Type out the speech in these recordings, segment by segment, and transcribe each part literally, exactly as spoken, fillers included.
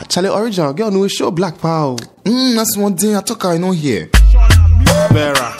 Charlie original girl no show black power. Hmm, that's one thing I talk I know here. Vera.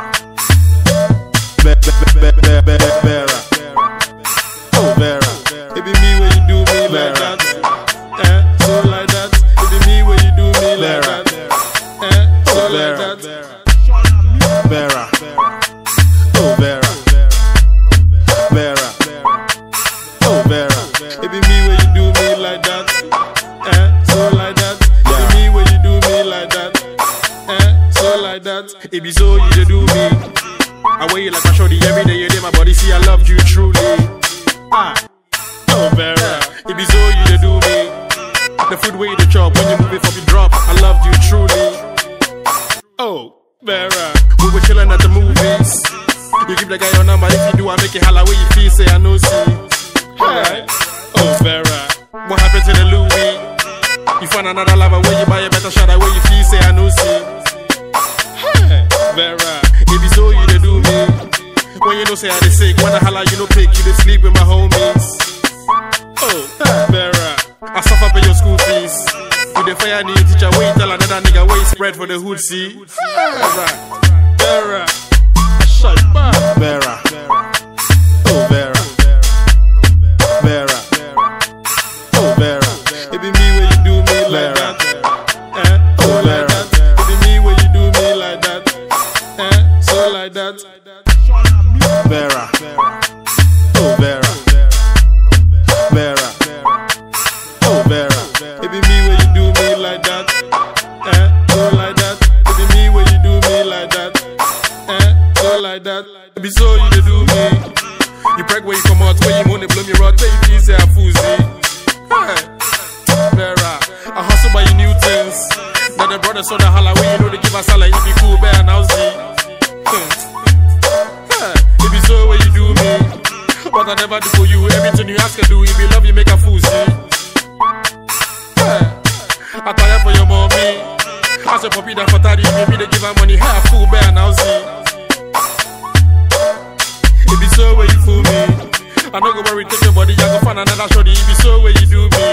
Vera. Oh, Vera. It be me when you do me like that. Eh, so like that. It be me when you do me like that. Eh, so like that. Vera. Oh, Vera. Vera. Oh, Vera. It be me when you do me like that. Eh, so like that. It be me when you do me like that. Eh, so like that. It be so you dey do me. I wear you like a shorty every day. You dey my body see I loved you truly. Ah, oh Vera, it be so you dey do me. The food way you dey chop when you move it for me drop. I loved you truly. Oh Vera, we were chilling at the movies. You give the guy your number if you do I make it holla where you feel say I know see. Alright, oh Vera, what happened to the Louis? You find another lover where you buy a better shot where you feel say I know see. Hey, Vera, it be so you dey do me. When you know say I dey sick, when I holla you no pick, you dey sleep with my homies. Oh, Vera, I suffer for your school fees. You dey fire new teacher, wait tell another nigga where you spread for the hood see. Vera, Vera, shut up, Vera. Oh Vera, Vera, oh Vera, it be me when you do me like that. Eh, oh like that, it be me when you do me like that. Eh, so like that. Vera, oh Vera, Vera, oh Vera, it be me when you do me like that. Eh, so like that, it be me when you do me like that. Eh, so like that, it be so you dey do me. You preg where you come out, where you money blow me rod, where you feel say I foozy. Hey, Vera, I hustle by you new things. Now the brothers saw the holla where you know they give us salary, it be cool, bear and housey. It be so when you do me. What I never do for you, everything you ask I do, if you love you make a fool see. I tire for your mommy. I say puppy that for thirty, maybe they give her money, hey, fool bear now see. It be so when you fool me. I don't go worry, take your body, I go find another shorty. It be so when you do me.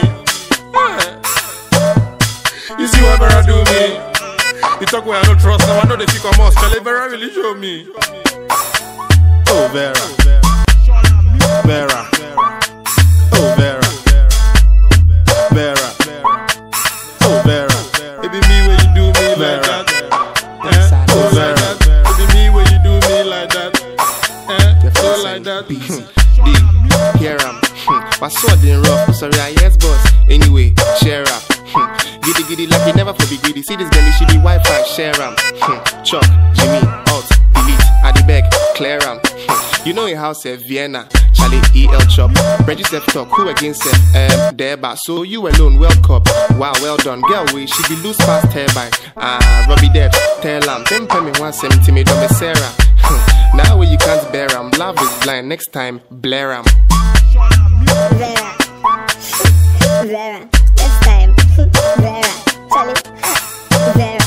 You see what Vera do me? You talk where I don't trust, now I know they think I'm us. Charlie Vera really show me. Oh Vera, Vera, oh Vera, Vera, oh Vera, it be me when you do me like that. Eh, oh Vera, it be me when you do me like that. Eh, so like that. D, hear am. My sword in rough, sorry I yes boss. Anyway, share up. Giddy giddy like you never for be giddy. See this girl, she be Wi-Fi, share am. Chuck, Jimmy, out, delete, at the back, clear am. You know your house at Vienna, Charlie E L chop. Reggie Steph talk, who against it? Um, there, but so you alone, well cop. Wow, well done, girl. We she be loose fast hair by. Ah, Robbie Depp, tell am. Then pay me one seventy, me don't Sarah. Now where you can't bear am, love is blind. Next time, blare am. Vera, Vera, next time, Vera, Charlie, Vera.